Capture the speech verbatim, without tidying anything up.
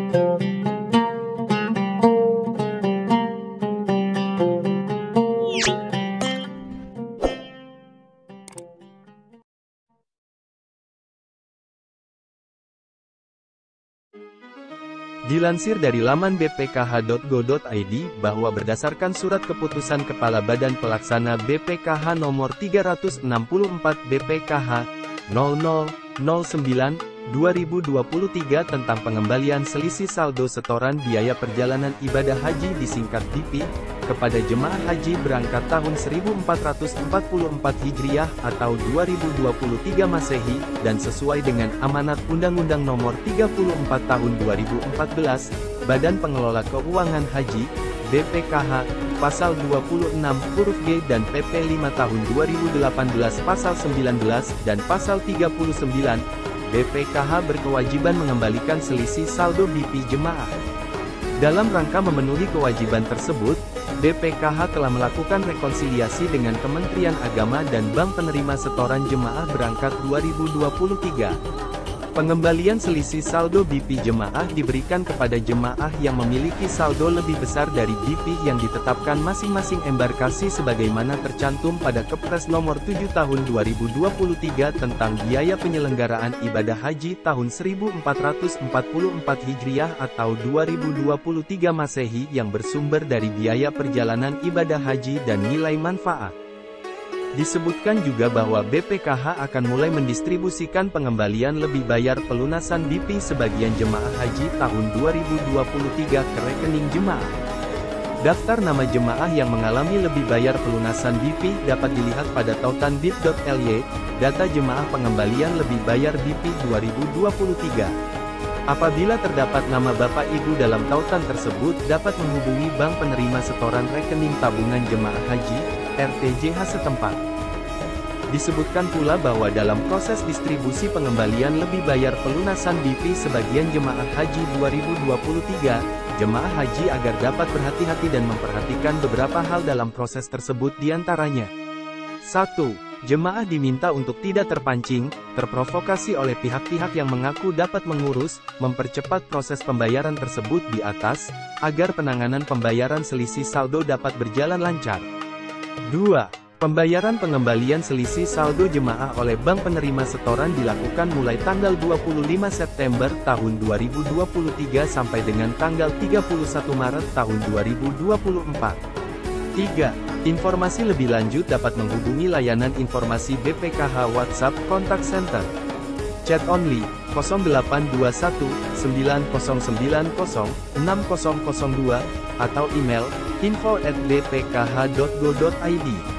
Dilansir dari laman b p k h titik go titik i d bahwa berdasarkan surat keputusan Kepala Badan Pelaksana B P K H nomor tiga ratus enam puluh empat B P K H nol nol nol sembilan dua ribu dua puluh tiga tentang pengembalian selisih saldo setoran biaya perjalanan ibadah haji disingkat B P, kepada jemaah haji berangkat tahun seribu empat ratus empat puluh empat Hijriah atau dua ribu dua puluh tiga Masehi, dan sesuai dengan amanat Undang-Undang Nomor tiga puluh empat Tahun dua ribu empat belas, Badan Pengelola Keuangan Haji, B P K H, Pasal dua puluh enam huruf G dan P P lima Tahun dua ribu delapan belas Pasal sembilan belas dan Pasal tiga puluh sembilan, B P K H berkewajiban mengembalikan selisih saldo B P jemaah. Dalam rangka memenuhi kewajiban tersebut, B P K H telah melakukan rekonsiliasi dengan Kementerian Agama dan Bank Penerima Setoran Jemaah Berangkat dua ribu dua puluh tiga. Pengembalian selisih saldo B P jemaah diberikan kepada jemaah yang memiliki saldo lebih besar dari B P yang ditetapkan masing-masing embarkasi sebagaimana tercantum pada Kepres Nomor tujuh Tahun dua ribu dua puluh tiga tentang biaya penyelenggaraan ibadah haji tahun seribu empat ratus empat puluh empat Hijriah atau dua ribu dua puluh tiga Masehi yang bersumber dari biaya perjalanan ibadah haji dan nilai manfaat. Disebutkan juga bahwa B P K H akan mulai mendistribusikan pengembalian lebih bayar pelunasan B P sebagian jemaah haji tahun dua ribu dua puluh tiga ke rekening jemaah. Daftar nama jemaah yang mengalami lebih bayar pelunasan B P dapat dilihat pada tautan b i p titik l y, data jemaah pengembalian lebih bayar B P dua ribu dua puluh tiga. Apabila terdapat nama Bapak Ibu dalam tautan tersebut, dapat menghubungi Bank Penerima Setoran Rekening Tabungan Jemaah Haji, R T J H setempat. Disebutkan pula bahwa dalam proses distribusi pengembalian lebih bayar pelunasan B P sebagian jemaah haji dua ribu dua puluh tiga, jemaah haji agar dapat berhati-hati dan memperhatikan beberapa hal dalam proses tersebut diantaranya. satu. Jemaah diminta untuk tidak terpancing, terprovokasi oleh pihak-pihak yang mengaku dapat mengurus, mempercepat proses pembayaran tersebut di atas, agar penanganan pembayaran selisih saldo dapat berjalan lancar. dua. Pembayaran pengembalian selisih saldo jemaah oleh Bank Penerima Setoran dilakukan mulai tanggal dua puluh lima September tahun dua ribu dua puluh tiga sampai dengan tanggal tiga puluh satu Maret tahun dua ribu dua puluh empat. tiga. Informasi lebih lanjut dapat menghubungi layanan informasi B P K H WhatsApp Contact Center. Chat only, nol delapan dua satu sembilan nol sembilan nol enam nol nol dua, atau email, info at b p k h titik go titik i d.